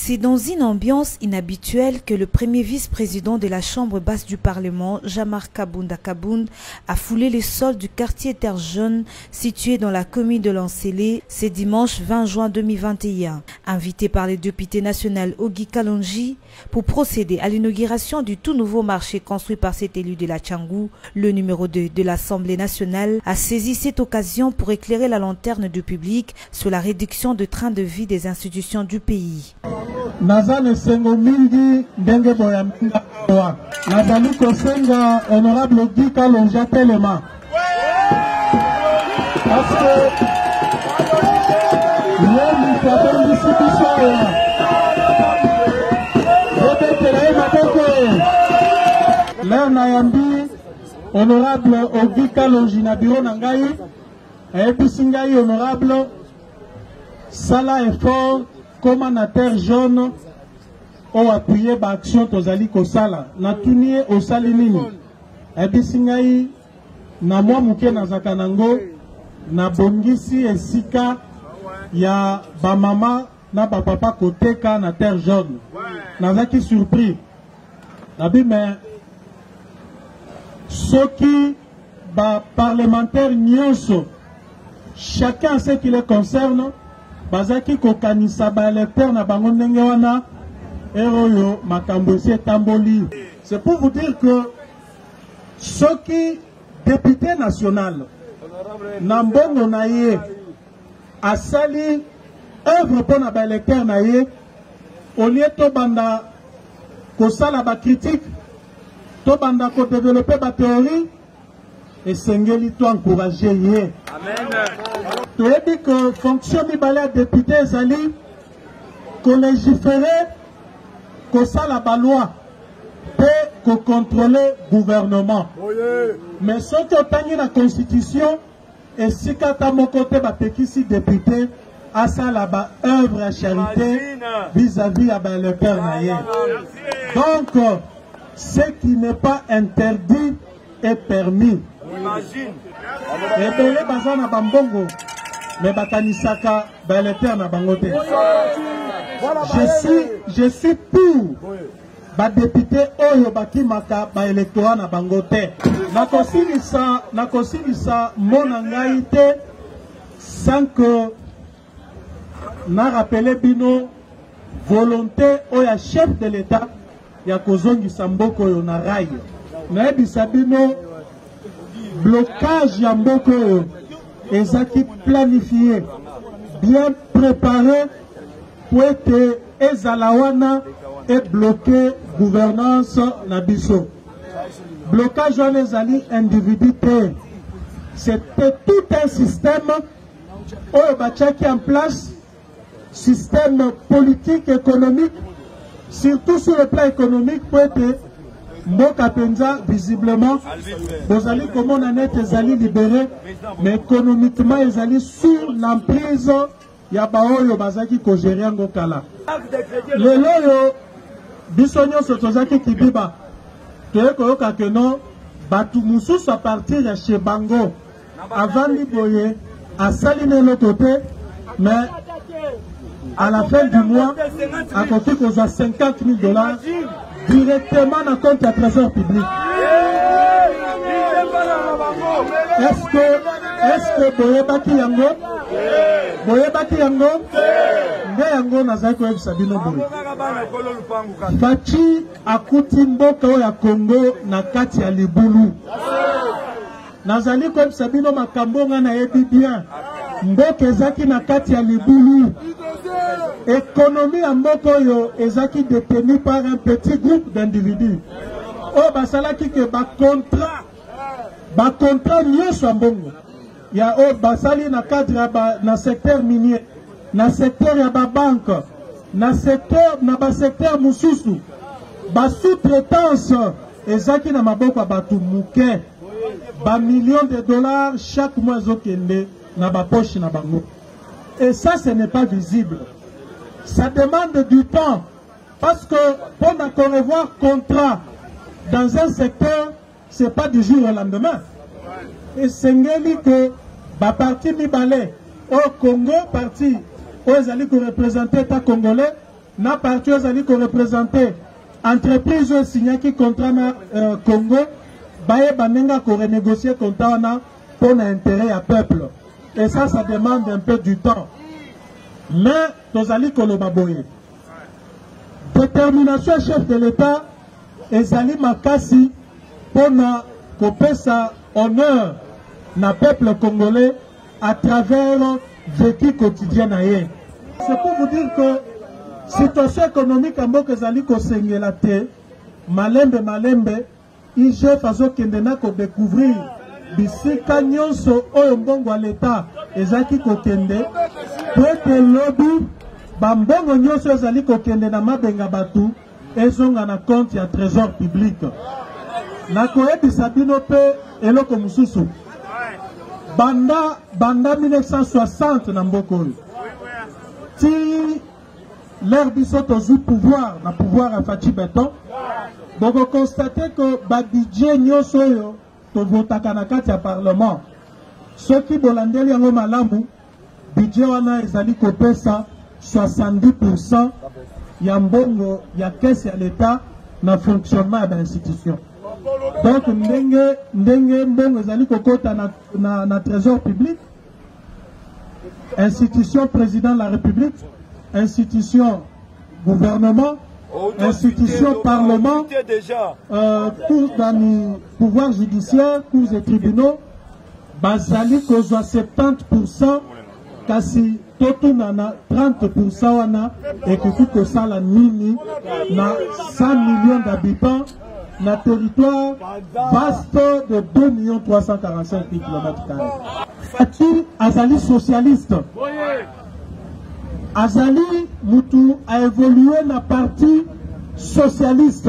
C'est dans une ambiance inhabituelle que le premier vice-président de la Chambre basse du Parlement, Jamar Kabounda Kabound, a foulé les sols du quartier Terre Jaune situé dans la commune de Lansélé ce dimanche 20 juin 2021. Invité par le député national Ogi Kalonji pour procéder à l'inauguration du tout nouveau marché construit par cet élu de la Tchangou, le numéro 2 de l'Assemblée nationale a saisi cette occasion pour éclairer la lanterne du public sur la réduction de train de vie des institutions du pays. Nazane sengo mingi ndenge boya minga wa. Nazali kosenga honorable Ogi Kalonji telema. Parce que l'homme qui a fait l'institution là nayambi honorable Ogi Kalonji na bureau nangai et singai honorable sala effort comme na Terre Jaune au appuyer ba action tozali kosala na tunie osali nini ebisingai na mwa muke na zakanango na bongisi esika ya ba mama na ba papa koteka na Terre Jaune nazaki surpris nabi mais soki ba parlementaire nyonso chacun ce qui le concerne bazaki kokanisa ba électeur na bango ndenge wana eroyo makambo esi etamboli. C'est pour vous dire que soki député national na mbongo na ye asali œuvre mpo na ba électeur na ye au lieu tobanda kosala ba critique tobanda ko développer ba théorie esengeli to encourager ye. Amen. Tu as dit que fonction mibale ya député ezali ko légiférer ko sala ba loi pe ko contrôler gouvernement. Mais soki otangi na constitution esika ta moko te bapekisi député asala ba œuvre ya charité vis-à-vis ya ba électeur na ye. Donc ce qui n'est pas interdit est permis. Et belé bazana bambongo mais bakanisaka ba électeur na bango te. Je suis pour ba député oyo bakimaka ba électorat na bango te. Nakosilisa mona ngai te sans que na rappelé bino volonté oya chef de l'État ya kozongisa mboko oyo na rail. Na ebisa bino blocage ya mboko oyo ezaki planifié, bien préparé pour que ezala wana et bloquer gouvernance na biso. Blocage wana ezali individu te. C'était tout un système oyo batiaki en place, système politique, économique, surtout sur le plan économique pour être Mboka Penza, visiblement, bozali komona net ezali libéré, mais économiquement ezali sur l'emprise ya baoyo bazaki ko gérer ngokala. Lelo yo biso nyonso tozaki kibiba. Toye koyoka ke non batu mususu à partir ya chez Bango avant liboye asali nelo côté, mais à la fin du mois à côté qu'on a $50,000 directement dans le compte de trésor public. Est-ce que Boyebaki Yango? Boyebaki Yango? Nde Yango Nazako Eb Sabino Boye. Fachi akuti mboka ya Congo na kati ya Libulu. Nazali Eb Sabino makambo nga na yebi bien. Mboka ezaki na kati ya Libulu. Économie à Mokoyo ezaki détenue par un petit groupe d'individus. Oh basalaki ke ba contrat mieux soit bongo. Ya oh basali na cadre na secteur minier, na secteur ya ba banque, na ba secteur mususu. Ba sous-traitance ezaki na maboko batu muke. Ba millions de dollars chaque mois zokende na ba poche na bango. Et ça ce n'est pas visible. Ça demande du temps. Parce que pour revoir contrat dans un secteur, ce n'est pas du jour au lendemain. Et c'est que la partie Mibale au Congo, parti où ils allaient représenter l'État congolais, na parti ezali ko représenter entreprise o signaki contrat na Congo baye banenga ko renégocier contrat na pour l'intérêt à peuple. Et ça demande un peu du temps. Mais tozali koloba boye. Détermination chef de l'État ezali makasi pour na kopesa honneur na peuple congolais à travers vécu quotidien na ye. C'est pour vous dire que situation économique en mboka ezali kosengela te malembe IGF azokende na ko découvrir bisika nyonso oyo mbongo ya l'État ezaki kokende po ete lobi bambongo nyonso ezali kokende na mabenga batu ezonga na compte ya trésor public. Nakoyebisa bino mpe eloko mosusu banda 1960 na mboka oyo ti l'ère biso tozwi pouvoir na pouvoir ya Faci Beton boko constate que babidje nyonso oyo tovotaka na kati ya parlement soki bolandeli yango malamu budget wana ezali kopesa 70% ya mbongo ya caisse ya l'État na fonctionnement ya institution. Donc ndenge mbongo ezali kokota na trésor public, institution président de la République, institution gouvernement, institution parlement, pouvoir judiciaire, cours et tribunaux, bazali kozwa 70%, kasi totuna na 30% wana ekoki kosala nini na 100 millions d'habitants na territoire vaste de 2 345 km². Faci azali socialiste. Azali Moutou a évolué na parti socialiste.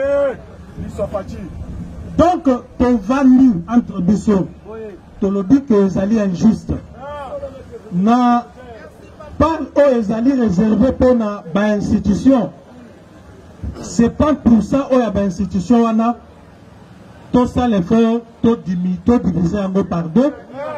Donc, ton vandi entre biso, tu le dis que Azali est injuste. Na par où Azali réservé pour na ba institution. 70% où ya ba institution wana tout ça les fait tout divisé en par deux.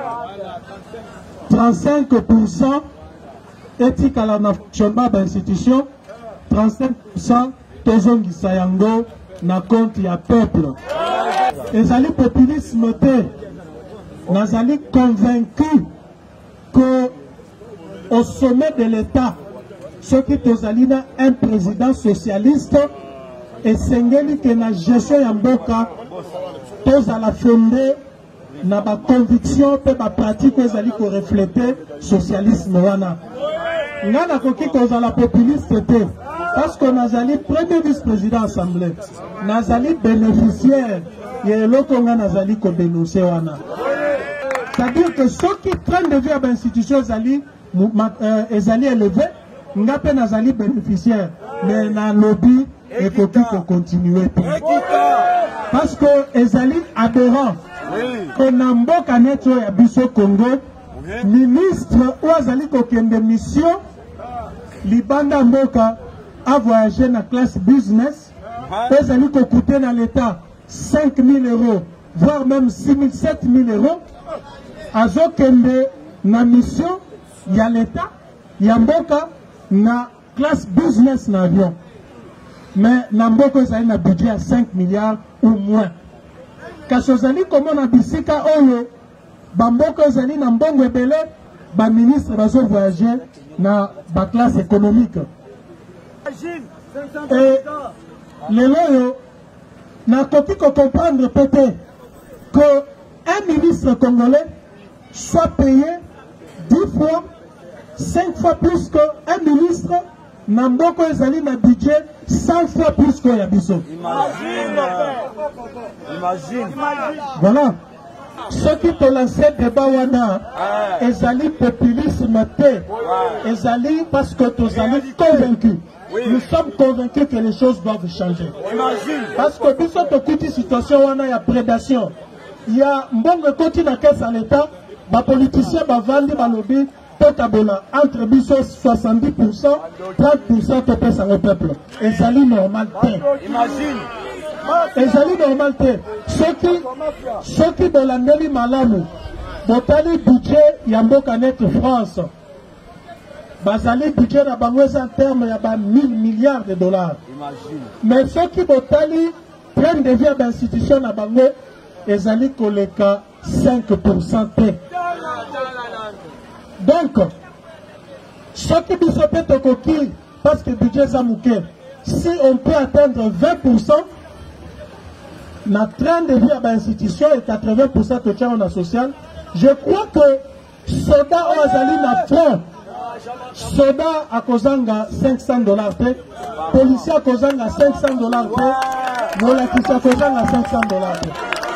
35% éthique à la fonctionnement de l'institution, 35% tozongisa yango na compte ya peuple. Ezali populisme te, nazali convaincu que au sommet de l'État, ce qui tozali na un président socialiste et sengeli que na gestion ya mboka tozala fondé na ba conviction pe ba pratique ezali ko refléter socialisme wana. Ngana koki kozala populiste te parce que nazali premier vice-président assemblée, nazali bénéficiaire et eloko nga nazali ko dénoncer wana. C'est-à-dire que ceux qui prennent de vie à l'institution ezali élevé, nga pe nazali bénéficiaire, mais na lobby et koki ko continuer parce que ezali adhérent. Konamboka neto ya biso Congo, ministre ou azali kokende mission libanda mboka a voyagé na classe business, ezali kokoute na l'État 5 000 €, voire même 6 000, 7 000 €. Azokende na mission ya l'État ya mboka na classe business na avion. Mais na mboka ezali na budget à 5 milliards ou moins. Kasi ozali komona bisika oyo bamboka ezali na mbongo ebele ba ministre bazo voyager na ba classe économique. Et lelo yo na koki ko comprendre peut-être que un ministre congolais soit payé 10 fois, 5 fois plus que un ministre na mboko ezali na budget 100 fois plus que Yabiso. Imagine. Voilà. Ceux qui te lançaient débat wana, ezali populisme te, ezali parce que tu es convaincu. Nous sommes convaincus que les choses doivent changer. Parce que biso te kuti situation wana ya prédation. Il y a mbongo koti na caisse à l'État, ba politicien ba vandi ba lobby potabola entre biso 70%, 30% te pesa au peuple. Ezali normal te. Imagine. Ezali normal te. Ceux qui bolandeli malamu, botali budget ya mboka net France. bazali budget na bango en terme ya ba 1000 milliards de dollars. Mais ceux qui botali prennent de vie à l'institution na bango ezali koleka 5% te. Donc ceux qui biso pe tokoki parce que budget za muke, si on peut atteindre 20%, na train de vie à l'institution et 80% de tchao social, je crois que soda ou azali na front, soda a kozanga $500 te, policier a kozanga $500 te, molakisi a kozanga $500 te.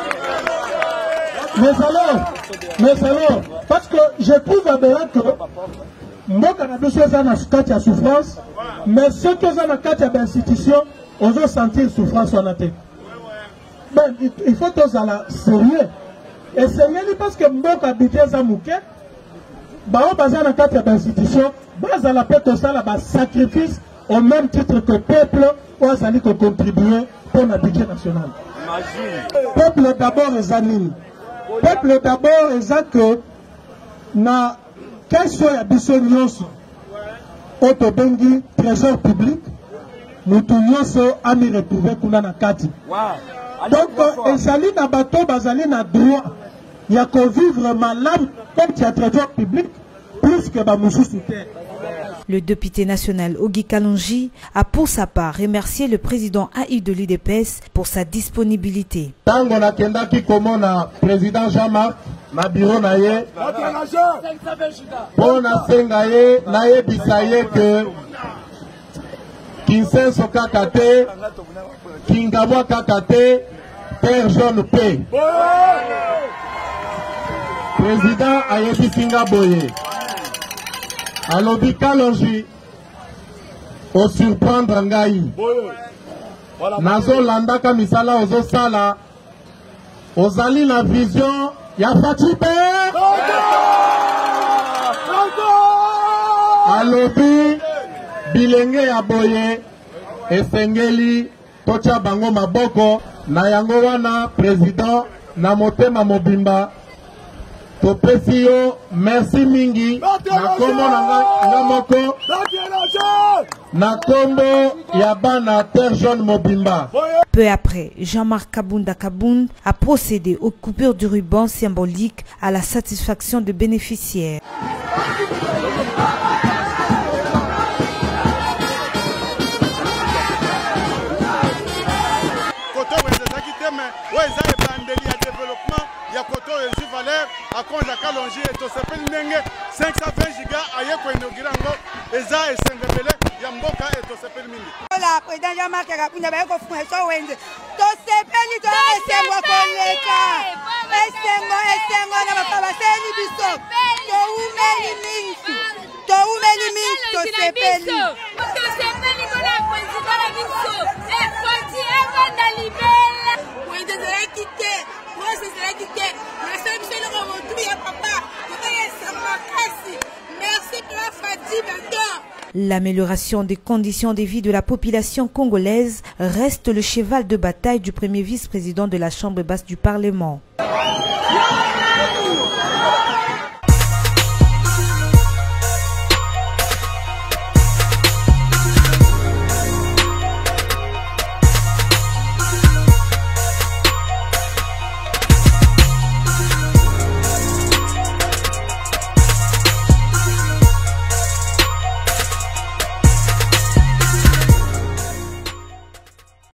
Mais alors, parce que je trouve aberrant que mboka na biso eza na kati ya souffrance, mais ceux qui ont na kati ya l'institution, ozo sentir souffrance wana te. Ben, il faut tous aller sérieux. Et sérieux parce que mboka budget za muke, bao baza na kati ya l'institution, baza la pete ça la sacrifice au même titre que peuple ou azali ko contribuer pour le budget national. Peuple d'abord ezanini. Peuple d'abord eza que na question ya biso nyonso oto bengi trésor public mutu nyonso ami retrouver kuna na kati. Donc ezali na bato bazali na droit ya ko vivre malamu comme tu as trésor public plus que ba mususu te. Le député national Ogi Kalonji a pour sa part remercié le président AI de l'UDPS pour sa disponibilité. Tango na kendaki komona président Jean-Marc na bureau na ye pona senga ye na ye bisaye que Kinsenso kaka te Kingabwa kaka te Père Jeune P. Président ayebi singa boye alobi Kalonji o surprendre ngai nazo landaka misala ozo sala ozali na vision ya Fatibe alobi bilenge ya boye esengeli tocha bango maboko na yango wana président na motema mobimba topesi yo merci mingi na kombo na moko na kombo ya bana Terre Jaune Mobimba. Peu après, Jean-Marc Kabunda Kabound a procédé aux coupures du ruban symbolique à la satisfaction des bénéficiaires. ya koto ezu valeur akonda Kalonji eto sepeli ndenge 520 giga aye ko inaugurango eza esengepele ya mboka eto sepeli mingi. La président Jean-Marc Kabunda ba ko fun so wende to sepeli to esengo koleka esengo na baba seni biso to umeli mingi to sepeli kona président la biso e foti eva na libela wende de quitter. L'amélioration des conditions de vie de la population congolaise reste le cheval de bataille du premier vice-président de la Chambre basse du Parlement.